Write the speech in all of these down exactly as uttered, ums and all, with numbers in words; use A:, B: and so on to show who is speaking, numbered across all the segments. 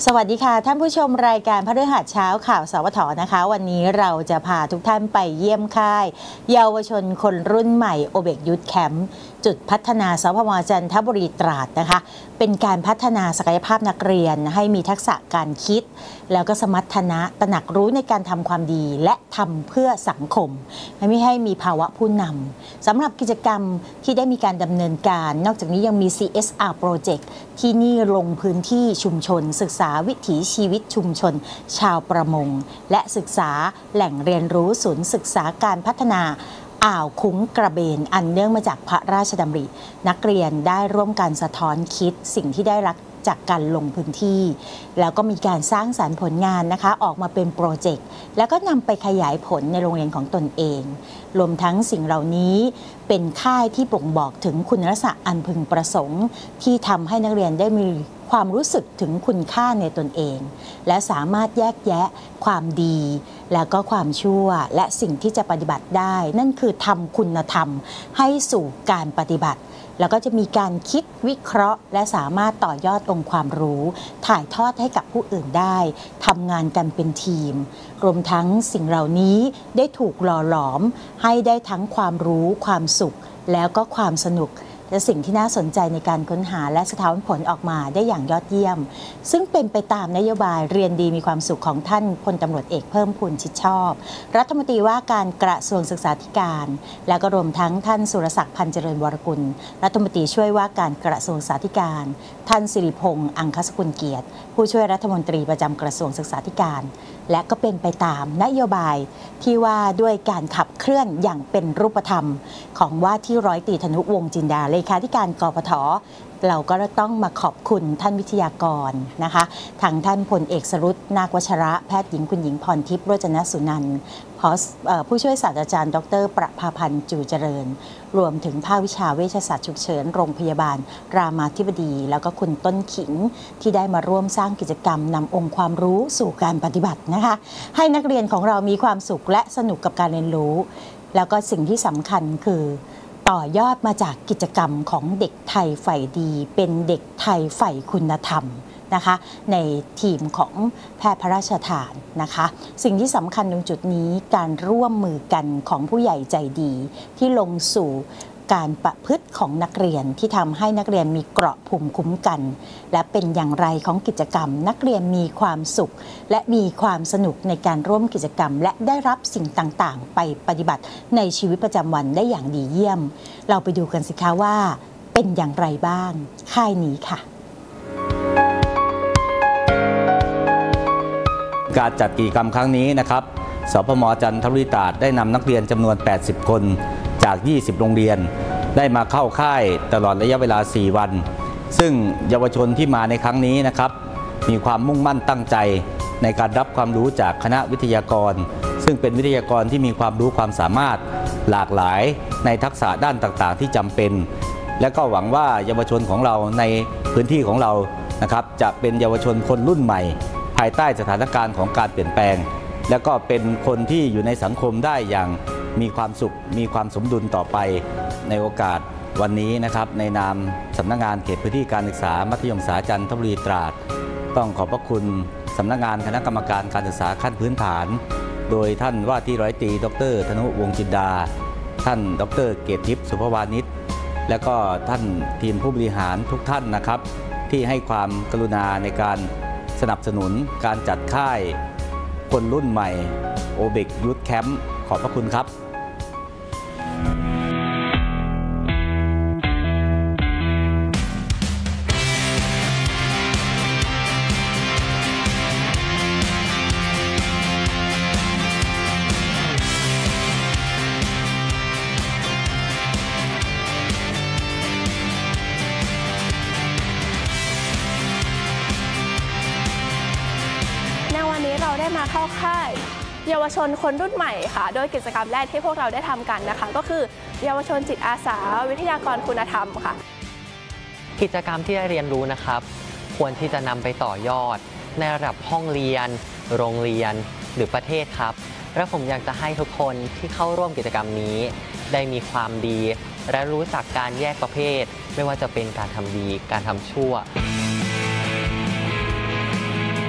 A: สวัสดีค่ะท่านผู้ชมรายการพฤหัสเช้าข่าวสวท.นะคะวันนี้เราจะพาทุกท่านไปเยี่ยมค่ายเยาวชนคนรุ่นใหม่โอเบกยูทแคมป์จุดพัฒนาสพม.จันทบุรีตราดนะคะเป็นการพัฒนาศักยภาพนักเรียนให้มีทักษะการคิดแล้วก็สมรรถนะตระหนักรู้ในการทำความดีและทำเพื่อสังคมไม่ให้มีภาวะผู้นำสำหรับกิจกรรมที่ได้มีการดำเนินการนอกจากนี้ยังมี ซี เอส อาร์ Project ที่นี่ลงพื้นที่ชุมชนศึกษาวิถีชีวิตชุมชนชาวประมงและศึกษาแหล่งเรียนรู้ศูนย์ศึกษาการพัฒนาอ่าวคุ้งกระเบนอันเนื่องมาจากพระราชดำรินักเรียนได้ร่วมกันสะท้อนคิดสิ่งที่ได้รับจากการลงพื้นที่แล้วก็มีการสร้างสรรค์ผลงานนะคะออกมาเป็นโปรเจกต์แล้วก็นำไปขยายผลในโรงเรียนของตนเองรวมทั้งสิ่งเหล่านี้เป็นค่ายที่บ่งบอกถึงคุณลักษณะอันพึงประสงค์ที่ทำให้นักเรียนได้มีความรู้สึกถึงคุณค่าในตนเองและสามารถแยกแยะความดีแล้วก็ความชั่วและสิ่งที่จะปฏิบัติได้นั่นคือทำคุณธรรมให้สู่การปฏิบัติแล้วก็จะมีการคิดวิเคราะห์และสามารถต่อยอดองค์ความรู้ถ่ายทอดให้กับผู้อื่นได้ทำงานกันเป็นทีมรวมทั้งสิ่งเหล่านี้ได้ถูกหล่อหลอมให้ได้ทั้งความรู้ความสุขแล้วก็ความสนุกและสิ่งที่น่าสนใจในการค้นหาและสะท้อนผลออกมาได้อย่างยอดเยี่ยมซึ่งเป็นไปตามนโยบายเรียนดีมีความสุขของท่านพลตำรวจเอกเพิ่มพูนชิดชอบรัฐมนตรีว่าการกระทรวงศึกษาธิการและก็รวมทั้งท่านสุรศักดิ์พันธ์เจริญวรกุลรัฐมนตรีช่วยว่าการกระทรวงศึกษาธิการท่านสิริพงษ์อังคสกุลเกียรติผู้ช่วยรัฐมนตรีประจำกระทรวงศึกษาธิการและก็เป็นไปตามนโยบายที่ว่าด้วยการขับเคลื่อนอย่างเป็นรูปธรรมของว่าที่ร้อยตรีธนุวงศ์จินดาเลขาธิการกปท.เราก็ต้องมาขอบคุณท่านวิทยากรนะคะทางท่านพลเอกสรุตนาควัชระแพทย์หญิงคุณหญิงพรทิพย์โรจนสุนันท์ผู้ช่วยศาสตราจารย์ดรประภาพันธ์จู่เจริญรวมถึงภาควิชาเวชศาสตร์ฉุกเฉินโรงพยาบาลรามาธิบดีแล้วก็คุณต้นขิงที่ได้มาร่วมสร้างกิจกรรมนำองค์ความรู้สู่การปฏิบัตินะคะให้นักเรียนของเรามีความสุขและสนุกกับการเรียนรู้แล้วก็สิ่งที่สำคัญคือต่อยอดมาจากกิจกรรมของเด็กไทยใฝ่ดีเป็นเด็กไทยใฝ่คุณธรรมนะคะในทีมของแพทย์พระราชทานนะคะสิ่งที่สำคัญตรงจุดนี้การร่วมมือกันของผู้ใหญ่ใจดีที่ลงสู่การประพฤติของนักเรียนที่ทำให้นักเรียนมีเกราะภูมิคุ้มกันและเป็นอย่างไรของกิจกรรมนักเรียนมีความสุขและมีความสนุกในการร่วมกิจกรรมและได้รับสิ่งต่างๆไปปฏิบัติในชีวิตประจำวันได้อย่างดีเยี่ยมเราไปดูกันสิคะว่าเป็นอย่างไรบ้างค่ายนี้ค่ะ
B: การจัดกิจกรรมครั้งนี้นะครับสพม.จันทบุรีตราดได้นำนักเรียนจำนวนแปดสิบคนจากยี่สิบโรงเรียนได้มาเข้าค่ายตลอดระยะเวลาสี่วันซึ่งเยาวชนที่มาในครั้งนี้นะครับมีความมุ่งมั่นตั้งใจในการรับความรู้จากคณะวิทยากรซึ่งเป็นวิทยากรที่มีความรู้ความสามารถหลากหลายในทักษะด้านต่างๆที่จำเป็นและก็หวังว่าเยาวชนของเราในพื้นที่ของเรานะครับจะเป็นเยาวชนคนรุ่นใหม่ภายใต้สถานการณ์ของการเปลี่ยนแปลงและก็เป็นคนที่อยู่ในสังคมได้อย่างมีความสุขมีความสมดุลต่อไปในโอกาสวันนี้นะครับในนามสำนักงานเขตพื้นที่การศึกษามัธยมศึกษาจันทบุรีตราดต้องขอบพระคุณสำนักงานคณะกรรมการการศึกษาขั้นพื้นฐานโดยท่านว่าที่ร้อยตรีดรธนุวงศ์จินดาท่านดรเกตทิพย์สุภวานิชและก็ท่านทีมผู้บริหารทุกท่านนะครับที่ให้ความกรุณาในการสนับสนุนการจัดค่ายคนรุ่นใหม่โอเบกยูทแคมป์ขอบพระคุณครับ
C: เราได้มาเข้าค่ายเยาวชนคนรุ่นใหม่ค่ะโดยกิจกรรมแรกที่พวกเราได้ทำกันนะคะก็คือเยาวชนจิตอาสาวิทยากรคุณธรรมค่ะ
D: กิจกรรมที่ได้เรียนรู้นะครับควรที่จะนำไปต่อยอดในระดับห้องเรียนโรงเรียนหรือประเทศครับและผมอยากจะให้ทุกคนที่เข้าร่วมกิจกรรมนี้ได้มีความดีและรู้จักการแยกประเภทไม่ว่าจะเป็นการทำดีการทำชั่ว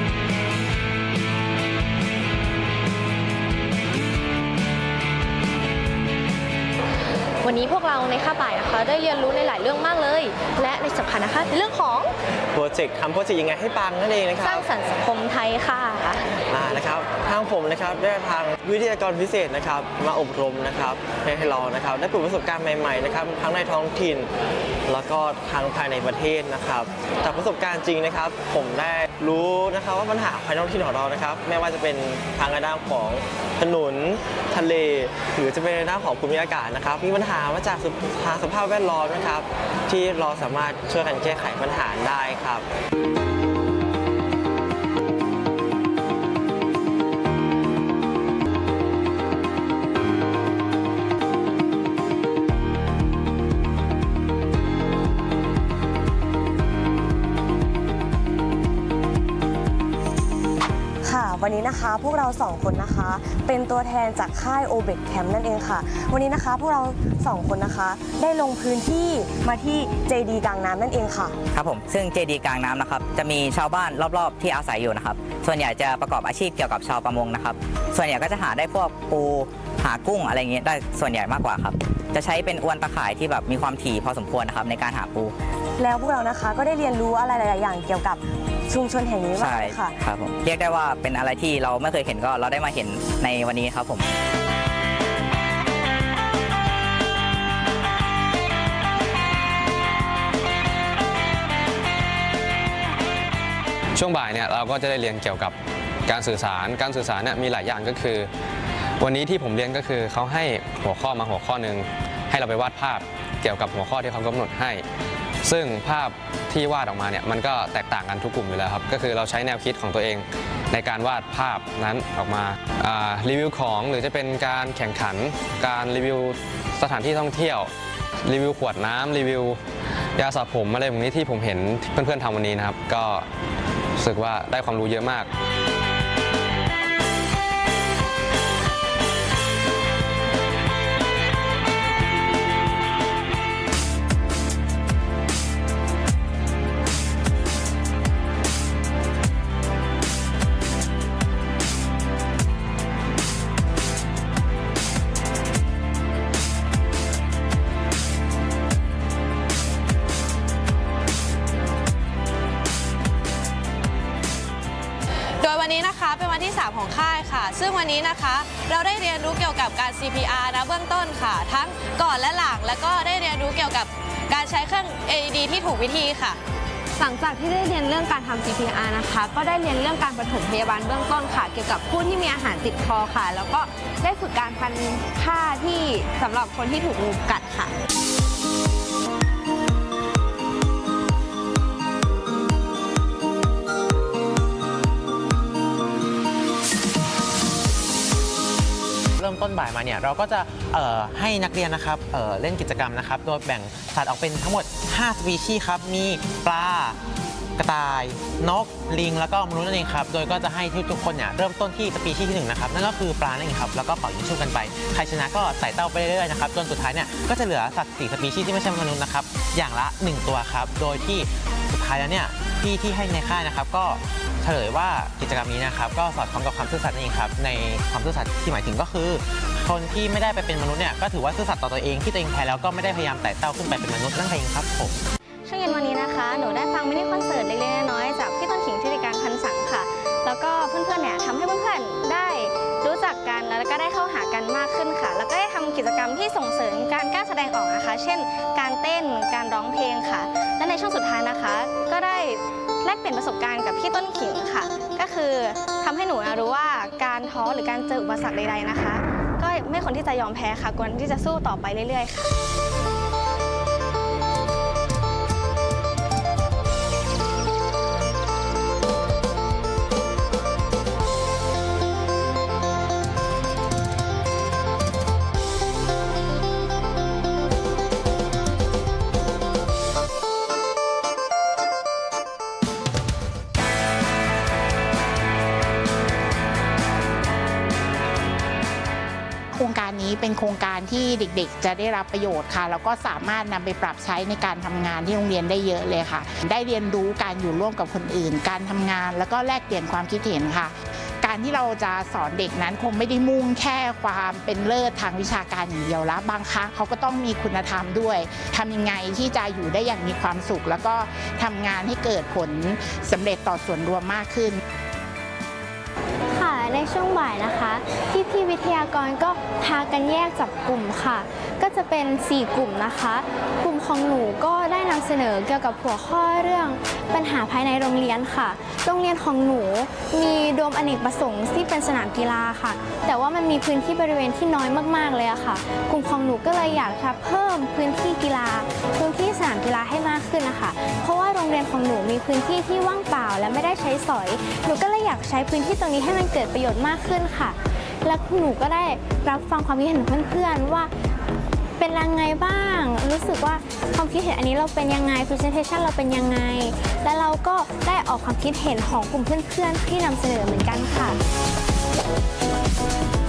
C: วันนี้พวกเราในค่าบ่ายนะคะได้เรียนรู้ในหลายเรื่องมากเลยและในสำคัญนะคะเรื่องของ
E: โปรเจกต์ทำโปรเจกต์ยังไงให้ปังนั่นเองนะครับ
C: สร้างสรรค์สังคมไทยค่ะ
E: อ่านะครับทางผมนะครับได้ทางวิทยากรพิเศษนะครับมาอบรมนะครับให้เรานะครับได้เปิดประสบการณ์ใหม่ๆนะครับทั้งในท้องถิ่นแล้วก็ทั้งภายในประเทศนะครับจากประสบการณ์จริงนะครับผมได้รู้นะครับว่าปัญหาภายในท้องถิ่นของเรานะครับไม่ว่าจะเป็นทางด้านของถนนทะเลหรือจะเป็นในด้านของภูมิอากาศนะครับมีปัญหามาจากทางสภาพแวดล้อมนะครับที่เราสามารถช่วยกันแก้ไขปัญหาได้ครับ
F: วันนี้นะคะพวกเราสองคนนะคะเป็นตัวแทนจากค่ายโอเบกแคมป์นั่นเองค่ะวันนี้นะคะพวกเราสองคนนะคะได้ลงพื้นที่มาที่เจดีย์กลางน้ำนั่นเองค่ะ
G: ครับผมซึ่งเจดีย์กลางน้ำนะครับจะมีชาวบ้านรอบๆที่อาศัยอยู่นะครับส่วนใหญ่จะประกอบอาชีพเกี่ยวกับชาวประมงนะครับส่วนใหญ่ก็จะหาได้พวกปูหากุ้งอะไรเงี้ยได้ส่วนใหญ่มากกว่าครับจะใช้เป็นอวนตะข่ายที่แบบมีความถี่พอสมควรนะครับในการหาปู
F: แล้วพวกเรานะคะก็ได้เรียนรู้อะไรหลายๆอย่างเกี่ยวกับชุมชนแห่งนี้มากเลยค่ะ
G: ครับผมเรียกได้ว่าเป็นอะไรที่เราไม่เคยเห็นก็เราได้มาเห็นในวันนี้ครับผม
H: ช่วงบ่ายเนี่ยเราก็จะได้เรียนเกี่ยวกับการสื่อสารการสื่อสารเนี่ยมีหลายอย่างก็คือวันนี้ที่ผมเรียนก็คือเขาให้หัวข้อมาหัวข้อหนึ่งให้เราไปวาดภาพเกี่ยวกับหัวข้อที่เขากำหนดให้ซึ่งภาพที่วาดออกมาเนี่ยมันก็แตกต่างกันทุกกลุ่มอยู่แล้วครับก็คือเราใช้แนวคิดของตัวเองในการวาดภาพนั้นออกมารีวิวของหรือจะเป็นการแข่งขันการรีวิวสถานที่ท่องเที่ยวรีวิวขวดน้ำรีวิวยาสระผมอะไรแบบนี้ที่ผมเห็นเพื่อนๆทำวันนี้นะครับก็รู้สึกว่าได้ความรู้เยอะมาก
I: วันนี้นะคะเป็นวันที่สามของค่ายค่ะซึ่งวันนี้นะคะเราได้เรียนรู้เกี่ยวกับการ ซี พี อาร์ นะเบื้องต้นค่ะทั้งก่อนและหลังแล้วก็ได้เรียนรู้เกี่ยวกับการใช้เครื่อง เอ อี ดี ที่ถูกวิธีค่ะ
C: หลังจากที่ได้เรียนเรื่องการทำ ซี พี อาร์ นะคะก็ได้เรียนเรื่องการปฐมพยาบาลเบื้องต้นค่ะเกี่ยวกับผู้ที่มีอาหารติดคอค่ะแล้วก็ได้ฝึกการพันผ้าที่สำหรับคนที่ถูกงูกัดค่ะ
J: เริ่มต้นบ่ายมาเนี่ยเราก็จะให้นักเรียนนะครับเเล่นกิจกรรมนะครับโดยแบ่งสัตว์ออกเป็นทั้งหมดห้าสปีชีส์ครับมีปลากระต่ายนกลิงแล้วก็มนุษย์นั่นเองครับโดยก็จะให้ทุกคนเนี่ยเริ่มต้นที่สปีชีส์ที่หนึ่งนะครับนั่นก็คือปลานั่นเองครับแล้วก็เป่ายิงฉุบกันไปใครชนะก็ใส่เต้าไปเรื่อยๆนะครับจนสุดท้ายเนี่ยก็จะเหลือสัตว์สี่สปีชีส์ที่ไม่ใช่มนุษย์นะครับอย่างละหนึ่งตัวครับโดยที่สุดท้ายแล้วเนี่ยพี่ที่ให้ในค่ายนะครับก็เฉลยว่ากิจกรรมนี้นะครับก็สอดคล้องกับความซื่อสัตย์นั่นเองครับในความซื่อสัตย์ที่หมายถึงก็คือคนที่ไม่ได้ไปเป็นมนุษย์เนี่ยก็ถือว่าซื่อสัตย์ต่อตัวเองที่ตัวเองแพ้แล้วก็ไม่ได้พยายามไต่เต้าขึ้นไปเป็นมนุษย์นั่นเองครับผม
C: ช่วงเย็นวันนี้นะคะหนูได้ฟังมินิคอนเสิร์ตเล็กๆน้อยๆจากพี่ต้นขิงธิติการพันสังค่ะแล้วก็เพื่อนๆเนี่ยทำให้เพื่อนๆได้รู้จักกันแล้วก็ได้เข้าหากันมากขึ้นค่ะแล้วก็ได้ทำกิจกรรมที่ส่งเสริมการกล้าแสดงออกนะคะเช่นการเต้นการร้องเพลงค่ะและในช่วงสุดท้ายนะคะก็ได้แลกเปลี่ยนประสบการณ์กับพี่ต้นขิงค่ะก็คือทำให้หนูรู้ว่าการท้อหรือการเจออุปสรรคใดๆนะคะก็ไม่ควรที่จะยอมแพ้ค่ะควรที่จะสู้ต่อไปเรื่อยๆค่ะ
K: โครงการนี้เป็นโครงการที่เด็กๆจะได้รับประโยชน์ค่ะแล้วก็สามารถนำไปปรับใช้ในการทำงานที่โรงเรียนได้เยอะเลยค่ะได้เรียนรู้การอยู่ร่วมกับคนอื่นการทำงานแล้วก็แลกเปลี่ยนความคิดเห็นค่ะการการที่เราจะสอนเด็กนั้นคงไม่ได้มุ่งแค่ความเป็นเลิศทางวิชาการอย่างเดียวแล้วบางครั้งเขาก็ต้องมีคุณธรรมด้วยทำยังไงที่จะอยู่ได้อย่างมีความสุข แล้วก็ทำงานให้เกิดผลสำเร็จต่อส่วนรวมมากขึ้น
C: ค่ะในช่วงบ่ายนะคะพี่พี่วิทยากรก็พากันแยกจับกลุ่มค่ะก็จะเป็นสี่กลุ่มนะคะกลุ่มของหนูก็ได้นำเสนอเกี่ยวกับหัวข้อเรื่องปัญหาภายในโรงเรียนค่ะโรงเรียนของหนูมีโดมอเนกประสงค์ที่เป็นสนามกีฬาค่ะแต่ว่ามันมีพื้นที่บริเวณที่น้อยมากๆเลยอะค่ะกลุ่มของหนูก็เลยอยากจะเพิ่มพื้นที่กีฬาพื้นที่สนามกีฬาให้มากขึ้นนะคะเพราะว่าโรงเรียนของหนูมีพื้นที่ที่ว่างเปล่าและไม่ได้ใช้สอยหนูก็เลยอยากใช้พื้นที่ตรงนี้ให้มันเกิดประโยชน์มากขึ้นค่ะและหนูก็ได้รับฟังความคิดเห็นของเพื่อนๆว่าเป็นยังไงบ้างรู้สึกว่าความคิดเห็นอันนี้เราเป็นยังไง presentation เราเป็นยังไงและเราก็ได้ออกความคิดเห็นของกลุ่มเพื่อนๆที่นำเสนอเหมือนกันค่ะ